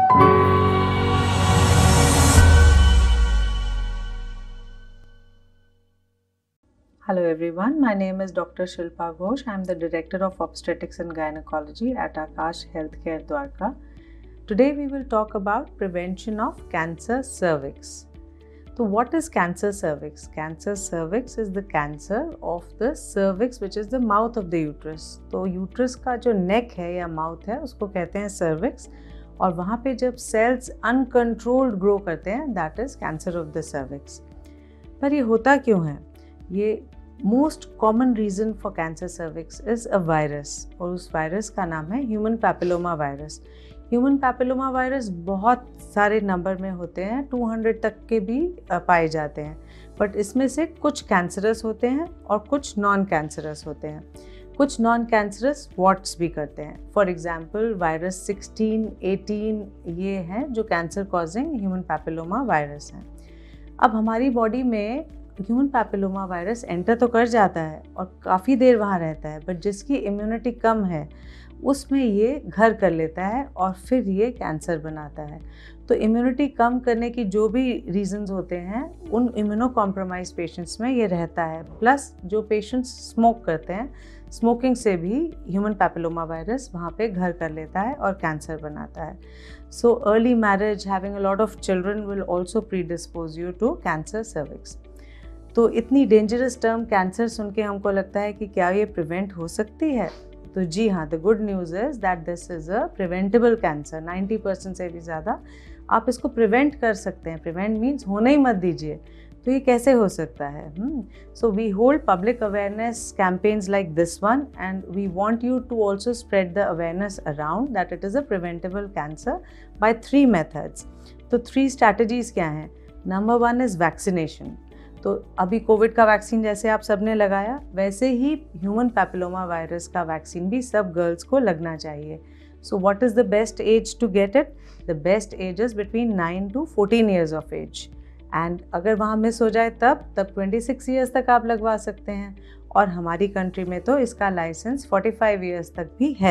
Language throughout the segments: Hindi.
Hello everyone, my name is Dr. Shilpa Ghosh. I am the Director of Obstetrics and Gynecology at Akash Healthcare Dwarka. Today we will talk about prevention of cancer cervix. So what is cancer cervix? Cancer cervix is the cancer of the cervix which is the mouth of the uterus. तो uterus का जो neck है या mouth है उसको कहते हैं cervix और वहाँ पे जब cells uncontrolled grow करते हैं that is cancer of the cervix. पर ये होता क्यों है? ये most common reason for cancer cervix is a virus और उस वायरस का नाम है human papilloma virus. Human papilloma virus बहुत सारे नंबर में होते हैं, 200 तक के भी पाए जाते हैं, बट इसमें से कुछ कैंसरस होते हैं और कुछ नॉन कैंसरस होते हैं। कुछ नॉन कैंसरस वॉट्स भी करते हैं। फॉर एग्जांपल वायरस 16, 18 ये हैं जो cancer causing human papilloma virus हैं। अब हमारी बॉडी में ह्यूमन पैपिलोमा वायरस एंटर तो कर जाता है और काफ़ी देर वहाँ रहता है, बट जिसकी इम्यूनिटी कम है उसमें ये घर कर लेता है और फिर ये कैंसर बनाता है। तो इम्यूनिटी कम करने की जो भी रीजंस होते हैं उन इम्यूनो कॉम्प्रोमाइज पेशेंट्स में ये रहता है। प्लस जो पेशेंट्स स्मोक करते हैं, स्मोकिंग से भी ह्यूमन पैपिलोमा वायरस वहाँ पे घर कर लेता है और कैंसर बनाता है। So early marriage, having a lot of children will also predispose you to cancer cervix. तो इतनी डेंजरस टर्म कैंसर सुन के हमको लगता है कि क्या ये प्रिवेंट हो सकती है? तो जी हाँ, the good news is that this is a preventable cancer. 90% से भी ज़्यादा आप इसको प्रिवेंट कर सकते हैं। प्रिवेंट मीन्स होने ही मत दीजिए। तो ये कैसे हो सकता है? So we hold public awareness campaigns like this one and we want you to also spread the awareness around that it is a preventable cancer by 3 methods. तो 3 स्ट्रैटेजीज़ क्या हैं? Number 1 is vaccination. तो अभी कोविड का वैक्सीन जैसे आप सबने लगाया, वैसे ही ह्यूमन पैपिलोमा वायरस का वैक्सीन भी सब गर्ल्स को लगना चाहिए। So what is the best age to get it? The best age is between 9 to 14 years of age. And अगर वहाँ मिस हो जाए तब 26 ईयर्स तक आप लगवा सकते हैं और हमारी कंट्री में तो इसका लाइसेंस 45 ईयर्स तक भी है।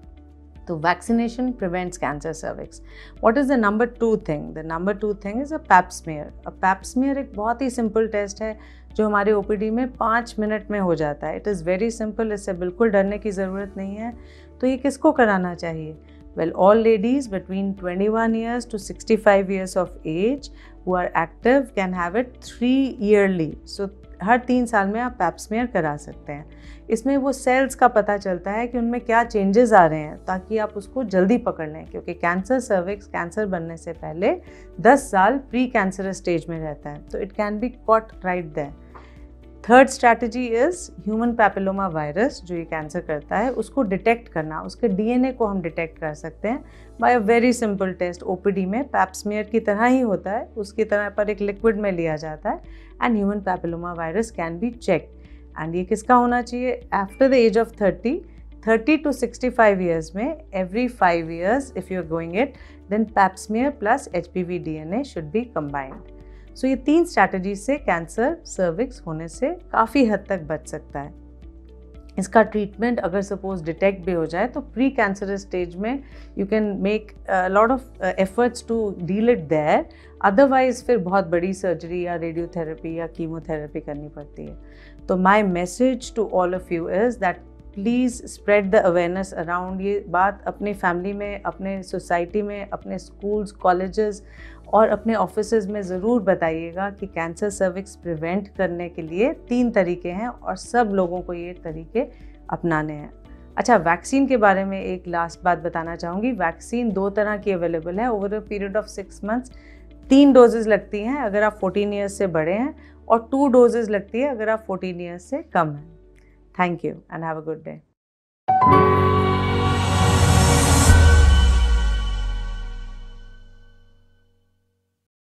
तो vaccination prevents cancer cervix. What is the number 2 thing? The number 2 thing is a pap smear. A pap smear एक बहुत ही सिंपल टेस्ट है जो हमारे ओपीडी में 5 मिनट में हो जाता है। इट इज़ वेरी सिंपल, इससे बिल्कुल डरने की ज़रूरत नहीं है। तो ये किसको कराना चाहिए? Well, all ladies between 21 years to 65 years of age who are active can have it 3 yearly. So हर 3 साल में आप पैप स्मीयर करा सकते हैं। इसमें वो सेल्स का पता चलता है कि उनमें क्या चेंजेस आ रहे हैं ताकि आप उसको जल्दी पकड़ लें, क्योंकि कैंसर सर्विक्स कैंसर बनने से पहले 10 साल प्री कैंसरस स्टेज में रहता है। तो it can be caught right there. Third strategy is human papilloma virus जो ये कैंसर करता है उसको डिटेक्ट करना। उसके डीएनए को हम डिटेक्ट कर सकते हैं by a very simple test. OPD में पैप स्मीयर की तरह ही होता है, उसकी तरह पर एक लिक्विड में लिया जाता है and human papilloma virus can be checked. And ये किसका होना चाहिए? After the age of 30 to 65 years में every 5 years if you are going it, then pap smear plus HPV DNA should be combined. So ये 3 स्ट्रैटेजी से कैंसर सर्विक्स होने से काफ़ी हद तक बच सकता है। इसका ट्रीटमेंट अगर सपोज डिटेक्ट भी हो जाए तो प्री कैंसरस स्टेज में you can make lot of efforts to deal it there. Otherwise फिर बहुत बड़ी सर्जरी या रेडियोथेरेपी या कीमोथेरेपी करनी पड़ती है। तो my message to all of you is that please spread the awareness around. ये बात अपनी फैमिली में, अपने सोसाइटी में, अपने स्कूल्स, कॉलेजेस और अपने ऑफिसेज में ज़रूर बताइएगा कि कैंसर सर्विक्स प्रिवेंट करने के लिए 3 तरीके हैं और सब लोगों को ये तरीके अपनाने हैं। अच्छा, वैक्सीन के बारे में एक लास्ट बात बताना चाहूँगी। वैक्सीन 2 तरह की अवेलेबल है over a period of 6 months. 3 doses लगती हैं अगर आप 14 ईयर्स से बड़े हैं और 2 डोजेज़ लगती है अगर आप 14 ईयर्स से कम हैं। Thank you and have a good day.